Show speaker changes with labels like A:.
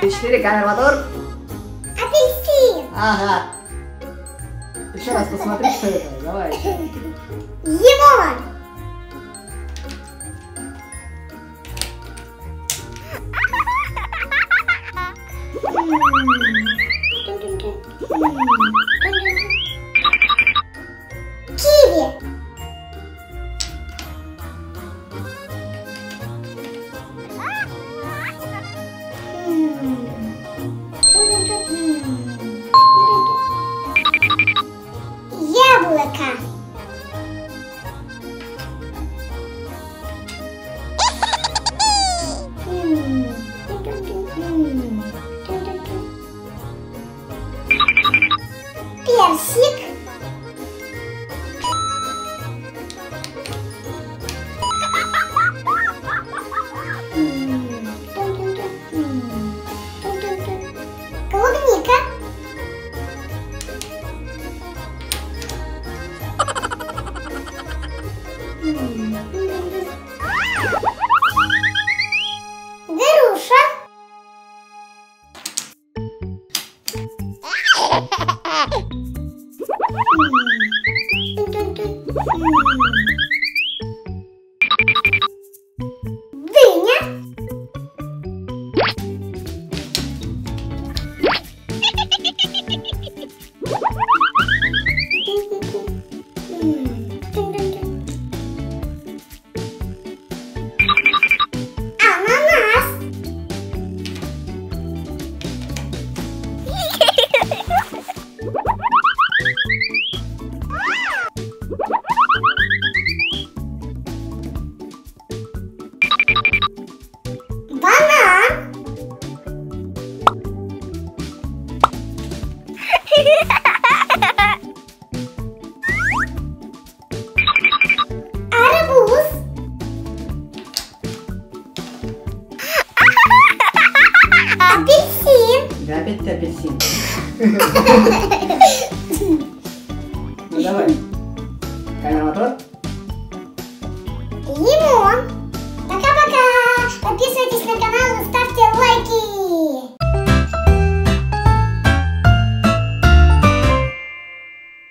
A: 4, камера, мотор.
B: Апельсин.
A: Ага. Еще раз посмотри, что это. Давай.
B: Лимон. Киви. Яблоко. Персик. Клубника. Груша. Дыня. Ананас. Банан. Арбуз. Апельсин.
A: Да, опять ты апельсин. Ну давай. Камера, мотор.
B: Лимон. Пока-пока. Подписывайтесь на канал.